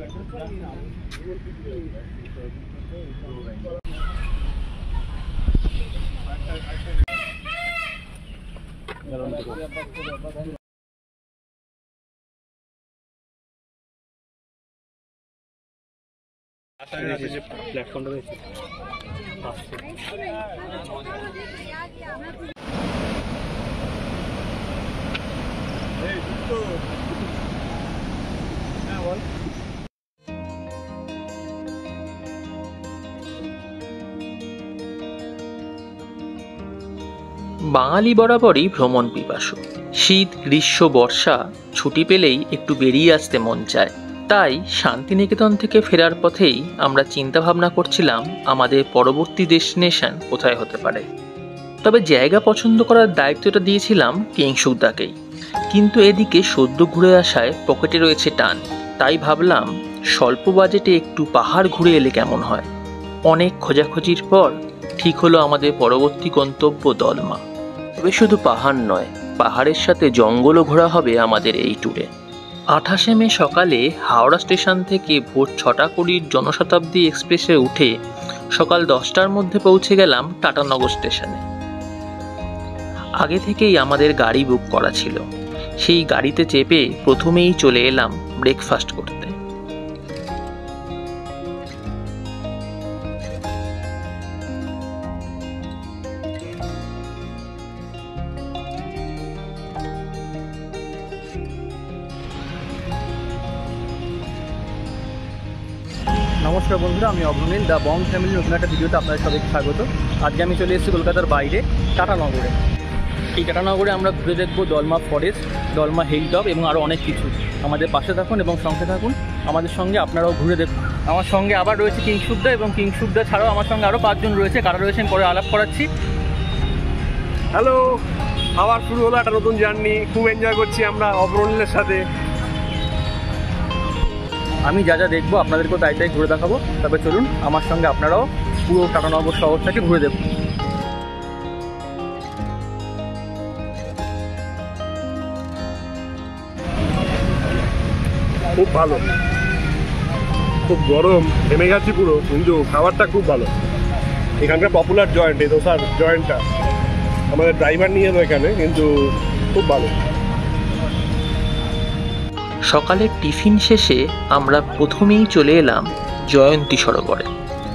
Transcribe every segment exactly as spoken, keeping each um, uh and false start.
প্ল্যাটফর্মটা রয়েছে বাঙালি বরাবরই ভ্রমণ পিপাসু। শীত, গ্রীষ্ম, বর্ষা ছুটি পেলেই একটু বেরিয়ে আসতে মন চায়। তাই শান্তিনিকেতন থেকে ফেরার পথেই আমরা চিন্তা ভাবনা করছিলাম আমাদের পরবর্তী ডেস্টিনেশন কোথায় হতে পারে। তবে জায়গা পছন্দ করার দায়িত্বটা দিয়েছিলাম কিংশুকদাকেই। কিন্তু এদিকে সদ্য ঘুরে আসায় পকেটে রয়েছে টান। তাই ভাবলাম স্বল্প বাজেটে একটু পাহাড় ঘুরে এলে কেমন হয়। অনেক খোঁজাখুঁজির পর ঠিক হলো আমাদের পরবর্তী গন্তব্য দলমা। তবে শুধু পাহাড় নয়, পাহাড়ের সাথে জঙ্গলও ঘোরা হবে আমাদের এই ট্যুরে। আঠাশে মে সকালে হাওড়া স্টেশন থেকে ভোর ছটা কুড়ির জনশতাব্দী এক্সপ্রেসে উঠে সকাল দশটার মধ্যে পৌঁছে গেলাম টাটানগর স্টেশনে। আগে থেকেই আমাদের গাড়ি বুক করা ছিল। সেই গাড়িতে চেপে প্রথমেই চলে এলাম ব্রেকফাস্ট করতে। নমস্কার বন্ধুরা, আমি অগ্রনীল দ্য বং ফ্যামিলি নতুন একটা ভিডিওতে আপনাদের সবাইকে স্বাগত। আজকে আমি চলে এসেছি কলকাতার বাইরে টাটানগরে। এই টাটানগরে আমরা ঘুরে দেখব Dalma forest, Dalma hill top এবং আরও অনেক কিছু। আমাদের পাশে থাকুন এবং সঙ্গে থাকুন, আমাদের সঙ্গে আপনারাও ঘুরে দেখুন। আমার সঙ্গে আবার রয়েছে কিংশুকদা, এবং কিংশুকদা ছাড়াও আমার সঙ্গে আরও পাঁচজন রয়েছে। কারা রয়েছেন পরে আলাপ করাচ্ছি। হ্যালো, আবার শুরু হলো একটা নতুন জার্নি। খুব এনজয় করছি আমরা অগ্রনীলের সাথে। আমি যা যা দেখবো আপনাদেরকেও তাই তাই ঘুরে দেখাবো। তবে চলুন আমার সঙ্গে আপনারাও পুরো টাটানগর শহরটাকে ঘুরে দেখুন। খুব ভালো, খুব গরম, নেমে গেছি পুরো, কিন্তু খাবারটা খুব ভালো। এখানকার পপুলার জয়েন্ট, এই দোসার জয়েন্টটা আমাদের ড্রাইভার নিয়ে এলো এখানে, কিন্তু খুব ভালো। সকালের টিফিন শেষে আমরা প্রথমেই চলে এলাম জয়ন্তী সরোবরে।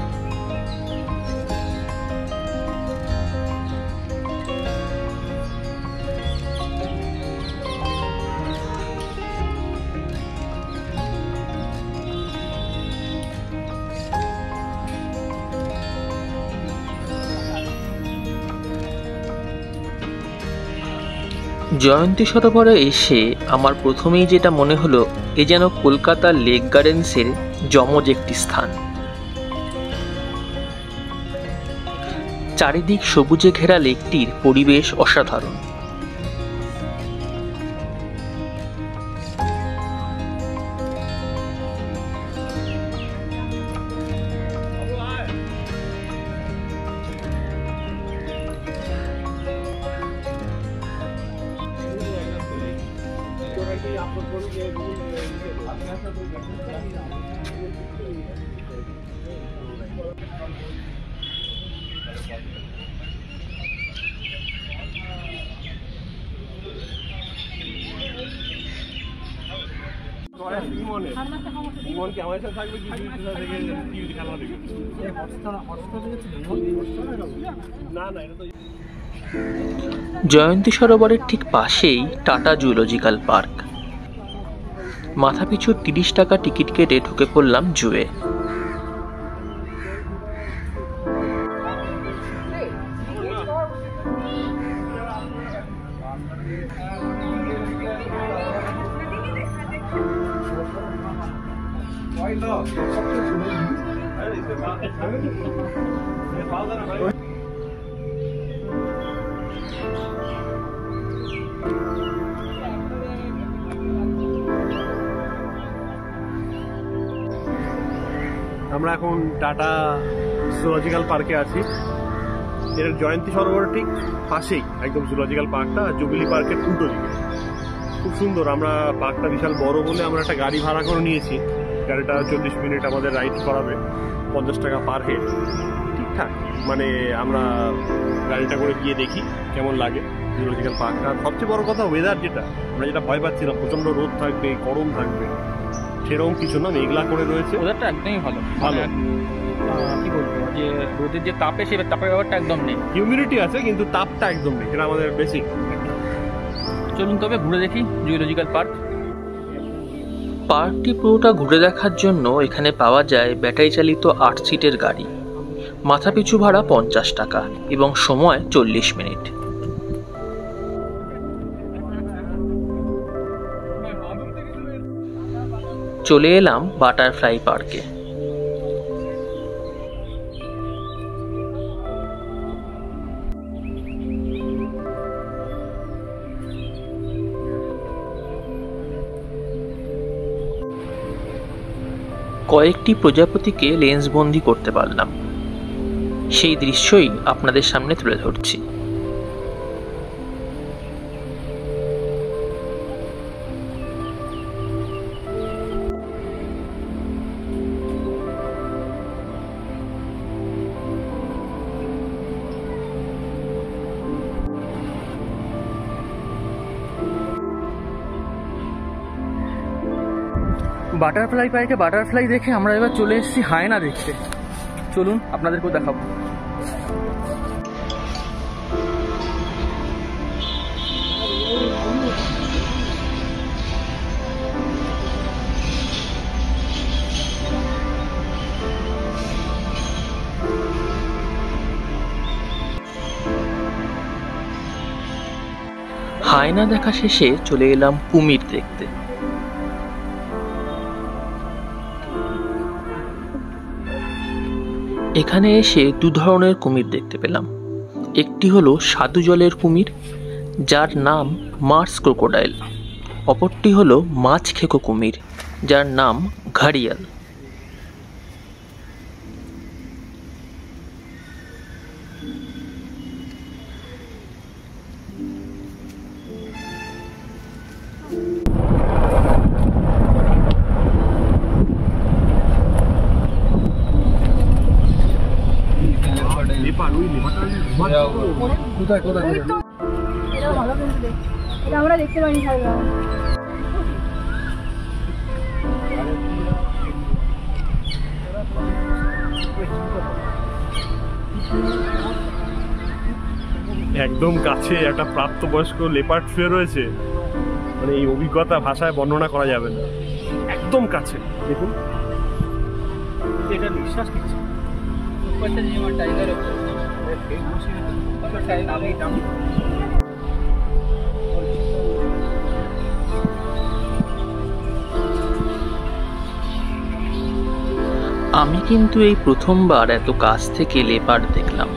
জয়ন্তী সরোবরে এসে আমার প্রথমেই যেটা মনে হলো, এ যেন কলকাতার লেক গার্ডেন্সের যমজ একটি স্থান। চারিদিক সবুজে ঘেরা লেকটির পরিবেশ অসাধারণ। জয়ন্তী সরোবরের ঠিক পাশেই টাটা জুলজিক্যাল পার্ক। মাথাপিছু তিরিশ টাকা টিকিট কেটে ঢুকে পড়লাম জুয়ে। আমরা এখন টাটা জুলজিক্যাল পার্কে আছি। এর জয়ন্তী সরোবরের ঠিক পাশেই একদম জুলজিক্যাল পার্কটা, জুবিলি পার্কের উল্টো দিকে। খুব সুন্দর। আমরা পার্কটা বিশাল বড় বলে আমরা একটা গাড়ি ভাড়া করে নিয়েছি। গাড়িটা চল্লিশ মিনিট আমাদের রাইড করাবে, পঞ্চাশ টাকা পার হেড, ঠিকঠাক। মানে আমরা গাড়িটা করে গিয়ে দেখি কেমন লাগে জুলজিক্যাল পার্কটা। সবচেয়ে বড় কথা ওয়েদার, যেটা আমরা যেটা ভয় পাচ্ছিলাম, প্রচণ্ড রোদ থাকবে, গরম থাকবে, সেরকম কিছু না, মেঘলা করে রয়েছে। ওয়েদারটা একদমই ভালো ভালো। কি বলবো, যে রোদের যে তাপে, সেই তাপের ব্যাপারটা একদম নেই। হিউমিডিটি আছে কিন্তু তাপটা একদম নেই, এটা আমাদের বেসিক। চলুন তবে ঘুরে দেখি জুলজিক্যাল পার্ক। পার্কটি পুরোটা ঘুরে দেখার জন্য এখানে পাওয়া যায় ব্যাটারি চালিত আট সিটের গাড়ি। মাথাপিছু ভাড়া পঞ্চাশ টাকা এবং সময় চল্লিশ মিনিট। চলে এলাম বাটারফ্লাই পার্কে। কয়েকটি প্রজাপতিকে লেন্সবন্দি করতে পারলাম, সেই দৃশ্যই আপনাদের সামনে তুলে ধরছি। বাটারফ্লাই পার্কে বাটারফ্লাই দেখে আমরা এবার চলে এসেছি হায়না দেখতে। চলুন আপনাদেরকেও দেখাবো। হায়না দেখা শেষে চলে এলাম কুমির দেখতে। এখানে এসে দু ধরনের কুমির দেখতে পেলাম। একটি হলো স্বাদু জলের কুমির, যার নাম মার্স ক্রোকোডাইল। অপরটি হলো মাছ খেকো কুমির, যার নাম ঘাড়িয়াল। কোথায় কোথায় এটা ভালো কিন্তু দেখ, এটা আমরা দেখতে পাইনি সারা। একদম কাছে একটা প্রাপ্তবয়স্ক লেপার্ড শুয়ে রয়েছে, মানে এই অভিজ্ঞতা ভাষায় বর্ণনা করা যাবে না। একদম কাছে দেখুন, এটা নিঃশ্বাস নিচ্ছে। টাইগার আমি কিন্তু এই প্রথমবার এত কাছ থেকে লেপার্ড দেখলাম।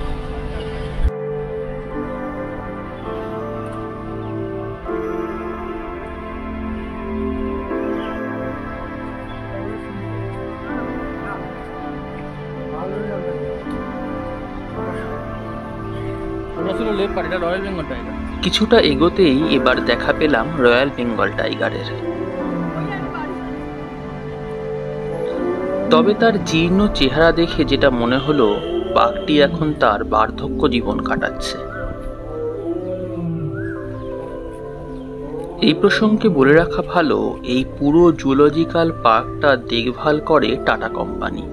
Royal Bengal tiger. কিছুটা এগোতেই এবার দেখা পেলাম রয়্যাল বেঙ্গল টাইগারের। তবে তার জীর্ণ চেহারা দেখে যেটা মনে হলো, বাঘটি এখন তার বার্ধক্য জীবন কাটাচ্ছে। এই প্রসঙ্গে বলে রাখা ভালো, এই পুরো জুলজিক্যাল পার্কটা দেখভাল করে টাটা কোম্পানি।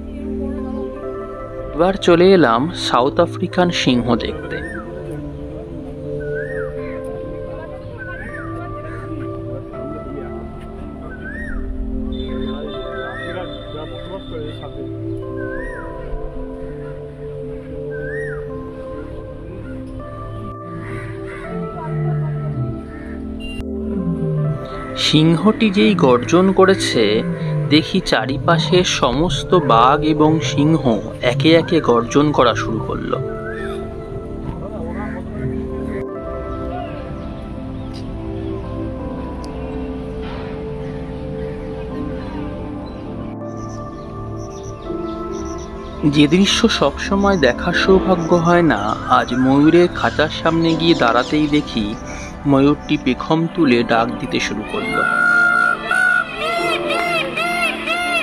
এবার চলে এলাম সাউথ আফ্রিকান সিংহ দেখতে। সিংহটি যেই গর্জন করেছে, দেখি চারিপাশে সমস্ত বাঘ এবং সিংহ একে একে গর্জন করা শুরু করলো। যে দৃশ্য সবসময় দেখার সৌভাগ্য হয় না, আজ ময়ূরের খাঁচার সামনে গিয়ে দাঁড়াতেই দেখি ময়ূরটি পেখম তুলে ডাক দিতে শুরু করলো।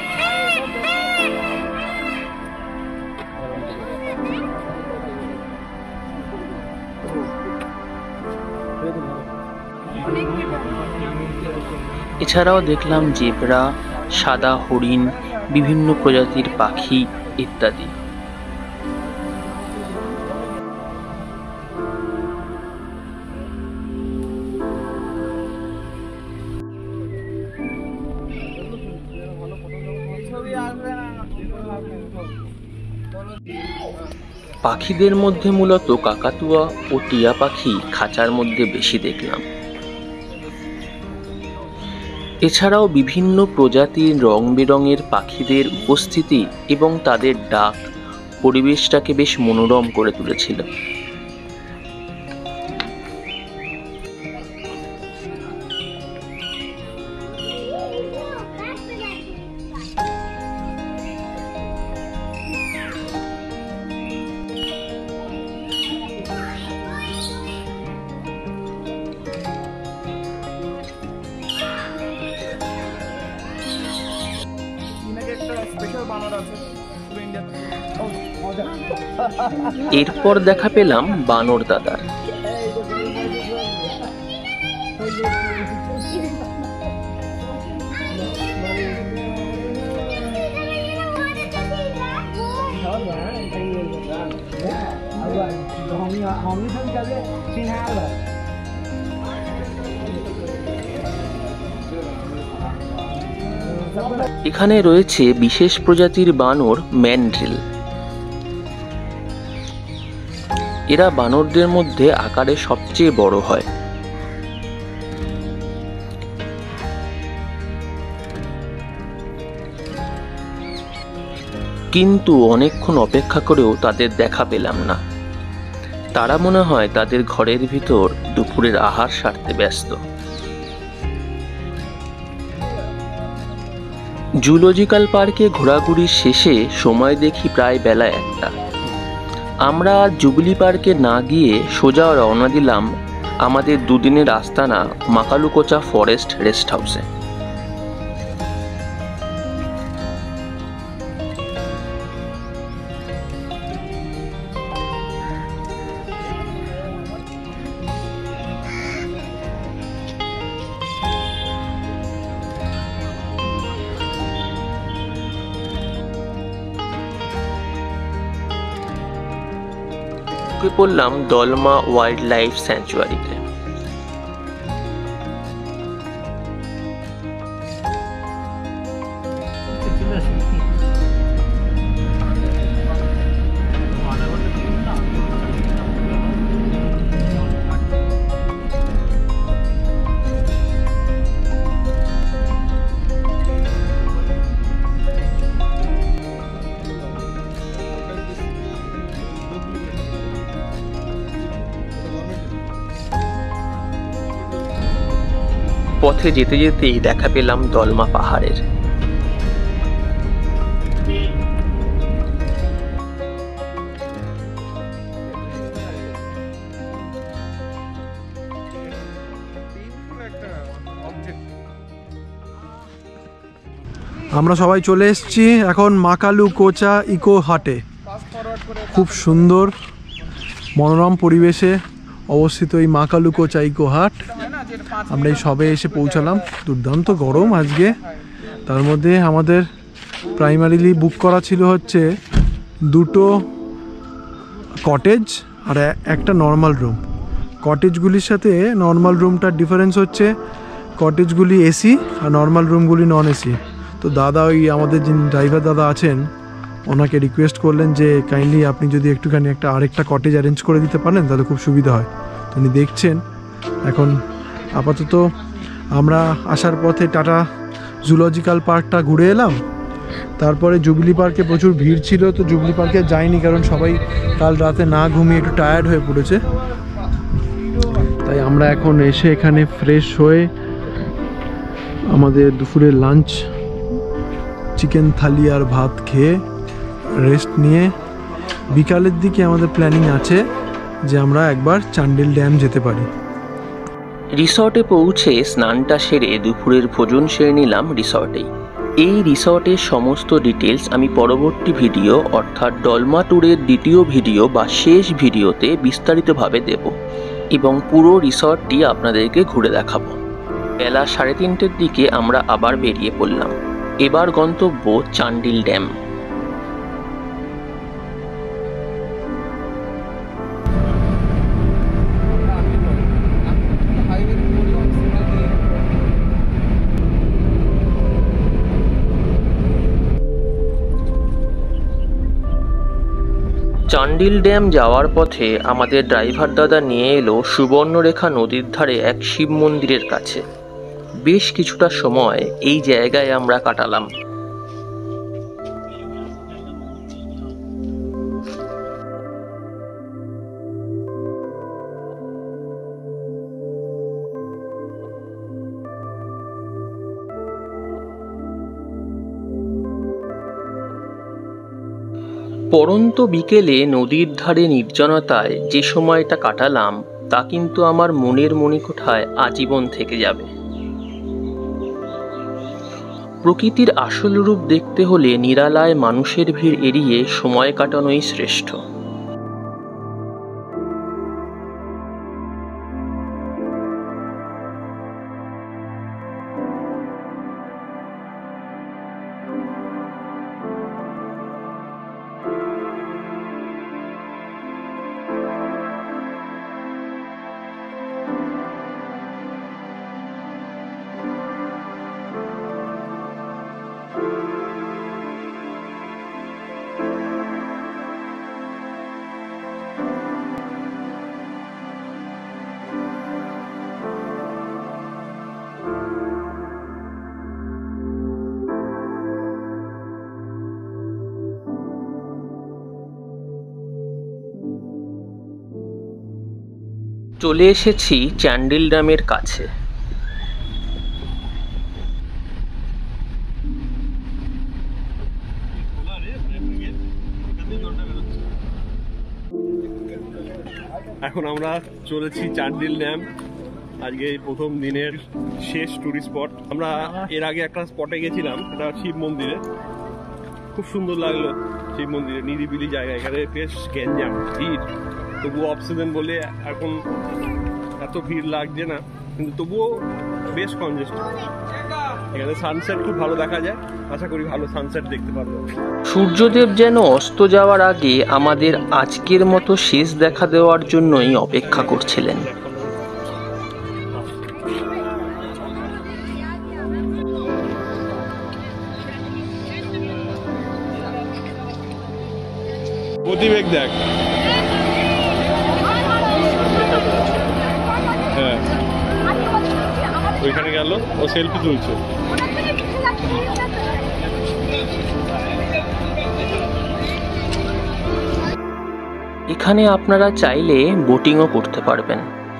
এছাড়াও দেখলাম জেব্রা, সাদা হরিণ, বিভিন্ন প্রজাতির পাখি ইত্যাদি। পাখিদের মধ্যে মূলত কাকাতুয়া ও টিয়া পাখি খাঁচার মধ্যে বেশি দেখলাম। এছাড়াও বিভিন্ন প্রজাতির রং বেরঙের পাখিদের উপস্থিতি এবং তাদের ডাক পরিবেশটাকে বেশ মনোরম করে তুলেছিল। এরপর দেখা পেলাম বানর দাদার। এখানে রয়েছে বিশেষ প্রজাতির বানর ম্যান্ড্রিল। এরা বানরদের মধ্যে আকারে সবচেয়ে বড় হয়। কিন্তু অনেকক্ষণ অপেক্ষা করেও তাদের দেখা পেলাম না। তারা মনে হয় তাদের ঘরের ভিতর দুপুরের আহার সারতে ব্যস্ত। জুলজিক্যাল পার্কে ঘোরাঘুরির শেষে সময় দেখি প্রায় বেলা একটা। আমরা জুবিলি পার্কে না গিয়ে সোজা রওনা দিলাম আমাদের দুদিনের আস্তানা মাকালুকোচা ফরেস্ট রেস্ট হাউসে। পড়লাম দলমা ওয়াইল্ড লাইফ স্যাংচুয়ারিতে। পথে যেতে যেতেই দেখা পেলাম দলমা পাহাড়ের। আমরা সবাই চলে এসেছি এখন মাকালুকোচা ইকো হাটে। খুব সুন্দর মনোরম পরিবেশে অবস্থিত এই মাকালুকোচা ইকো হাট। আমরা এই সবে এসে পৌঁছালাম। দুর্দান্ত গরম আজকে। তার মধ্যে আমাদের প্রাইমারিলি বুক করা ছিল হচ্ছে দুটো কটেজ আর একটা নর্মাল রুম। কটেজগুলির সাথে নর্মাল রুমটার ডিফারেন্স হচ্ছে কটেজগুলি এসি আর নর্মাল রুমগুলি নন এসি। তো দাদা ওই আমাদের যিনি ড্রাইভার দাদা আছেন ওনাকে রিকোয়েস্ট করলেন যে কাইন্ডলি আপনি যদি একটুখানি একটা আরেকটা কটেজ অ্যারেঞ্জ করে দিতে পারেন তাহলে খুব সুবিধা হয়। তো উনি দেখছেন। এখন আপাতত আমরা আসার পথে টাটা জুলজিক্যাল পার্কটা ঘুরে এলাম। তারপরে জুবিলি পার্কে প্রচুর ভিড় ছিল, তো জুবিলি পার্কে যাইনি কারণ সবাই কাল রাতে না ঘুমিয়ে একটু টায়ার্ড হয়ে পড়েছে। তাই আমরা এখন এসে এখানে ফ্রেশ হয়ে আমাদের দুপুরের লাঞ্চ চিকেন থালি আর ভাত খেয়ে রেস্ট নিয়ে বিকালের দিকে আমাদের প্ল্যানিং আছে যে আমরা একবার চান্ডিল ড্যাম যেতে পারি। রিসর্টে পৌঁছে স্নানটা সেরে দুপুরের ভোজন সেরে নিলাম রিসর্টেই। এই রিসর্টের সমস্ত ডিটেলস আমি পরবর্তী ভিডিও অর্থাৎ ডলমা ট্যুরের দ্বিতীয় ভিডিও বা শেষ ভিডিওতে বিস্তারিতভাবে দেব এবং পুরো রিসর্টটি আপনাদেরকে ঘুরে দেখাবো। বেলা সাড়ে তিনটের দিকে আমরা আবার বেরিয়ে পড়লাম। এবার গন্তব্য চান্ডিল ড্যাম। চান্ডিল ড্যাম যাওয়ার পথে আমাদের ড্রাইভার দাদা নিয়ে এলো সুবর্ণরেখা নদীর ধারে এক শিব মন্দিরের কাছে। বেশ কিছুটা সময় এই জায়গায় আমরা কাটালাম। পরন্ত বিকেলে নদীর ধারে নির্জনতায় যে সময়টা কাটালাম তা কিন্তু আমার মনের মণিকোঠায় আজীবন থেকে যাবে। প্রকৃতির আসল রূপ দেখতে হলে নিরালায় মানুষের ভিড় এড়িয়ে সময় কাটানোই শ্রেষ্ঠ। চলে এসেছি চান্ডিল ড্যামের কাছে। এখন আমরা চলেছি চান্ডিল ড্যাম। আজকে এই প্রথম দিনের শেষ টুরিস্ট স্পট। আমরা এর আগে একটা স্পটে গেছিলাম, এটা শিব মন্দিরে। খুব সুন্দর লাগলো শিব মন্দিরে, নিরিবিলি জায়গা। এখানে বেশ গ্যাঞ্জাম ভিড়, তবুও অফ সিজন বলে এখন এত ভিড় লাগছে না, কিন্তু তবুও বেশ কনজেস্টেড। এখানে সানসেট খুব ভালো দেখা যায়, আশা করি ভালো সানসেট দেখতে পারবো। সূর্যদেব যেন অস্ত যাওয়ার আগে আমাদের আজকের মতো শেষ দেখা দেওয়ার জন্যই অপেক্ষা করছিলেন। গতিবেগ দেখ। হ্যাঁ, ওইখানে গেল, ও সেলফি তুলছে। এখানে আপনারা চাইলে বোটিংও করতে পারবেন।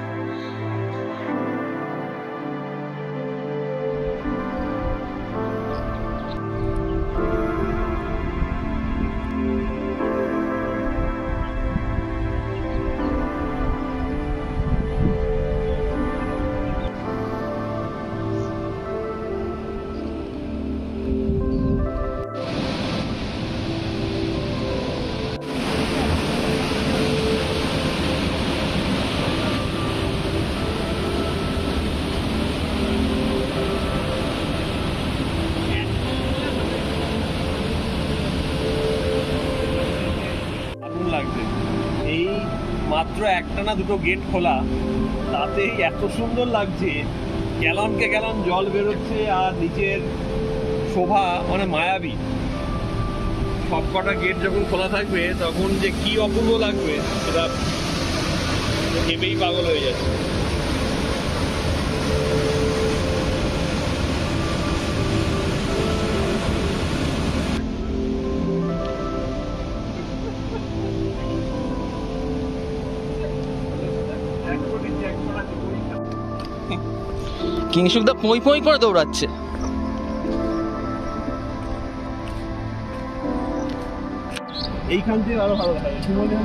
এই মাত্র একটা না দুটো গেট খোলা, তাতেই এত সুন্দর লাগছে। গ্যালনকে গ্যালন জল বেরোচ্ছে, আর নিচের শোভা মানে মায়াবী। সবকটা গেট যখন খোলা থাকবে তখন যে কি অপূর্ব লাগবে সেটা ভেবেই পাগল হয়ে যাচ্ছে। কিংশুকদা পই পই করে দৌড়াচ্ছে। এইখান থেকে আরো ভালো লাগে।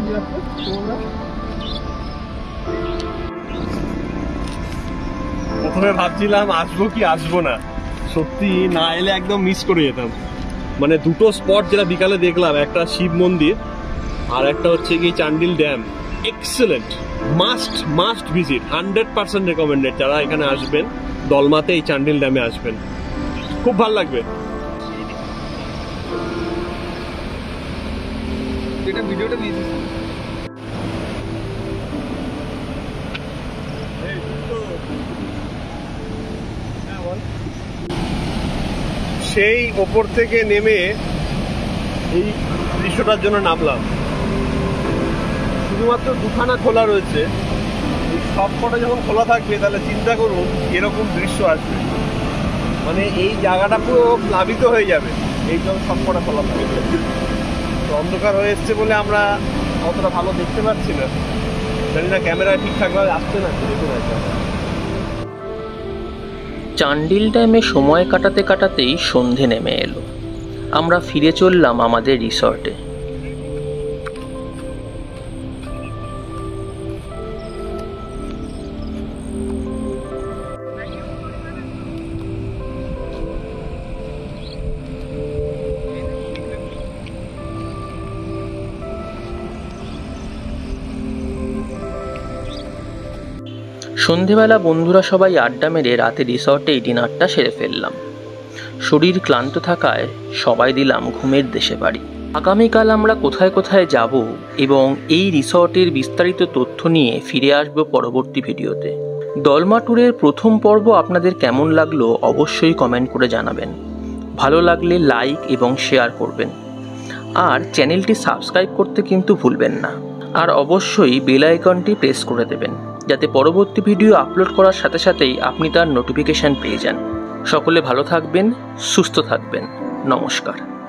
প্রথমে ভাবছিলাম আসবো কি আসবো না, সত্যি না এলে একদম মিস করে যেতাম। মানে দুটো স্পট যেটা বিকালে দেখলাম, একটা শিব মন্দির আর একটা হচ্ছে কি Chandil dam, excellent, must must visit, hundred percent recommended. যারা এখানে আসবেন দলমাতে এই চান্ডিল ড্যামে আসবেন, খুব ভালো লাগবে। এটা ভিডিওটা নিয়েছিস? সেই ওপর থেকে নেমে এই দৃশ্যটার জন্য নামলাম। শুধুমাত্র দুখানা খোলা রয়েছে, সব কটা যখন খোলা থাকবে তাহলে চিন্তা করুন এরকম দৃশ্য আসবে। মানে এই জায়গাটা পুরো প্লাবিত হয়ে যাবে এই যখন সব কটা খোলা থাকবে। তো অন্ধকার হয়ে এসছে বলে আমরা অতটা ভালো দেখতে পাচ্ছি না, জানি না ক্যামেরায় ঠিকঠাকভাবে আসছে না। দেখুন চান্ডিল ড্যামে সময় কাটাতে কাটাতেই সন্ধে নেমে এলো। আমরা ফিরে চললাম আমাদের রিসর্টে। সন্ধেবেলা বন্ধুরা সবাই আড্ডা মেরে রাতে রিসর্টে এই ডিনারটা সেরে ফেললাম। শরীর ক্লান্ত থাকায় সবাই দিলাম ঘুমের দেশে বাড়ি। আগামীকাল আমরা কোথায় কোথায় যাব এবং এই রিসর্টের বিস্তারিত তথ্য নিয়ে ফিরে আসব পরবর্তী ভিডিওতে। দলমা ট্যুরের প্রথম পর্ব আপনাদের কেমন লাগলো অবশ্যই কমেন্ট করে জানাবেন। ভালো লাগলে লাইক এবং শেয়ার করবেন, আর চ্যানেলটি সাবস্ক্রাইব করতে কিন্তু ভুলবেন না। আর অবশ্যই বেল আইকনটি প্রেস করে দেবেন, যাতে পরবর্তী ভিডিও আপলোড করার সাথে সাথেই আপনি তার নোটিফিকেশান পেয়ে যান। সকলে ভালো থাকবেন, সুস্থ থাকবেন। নমস্কার।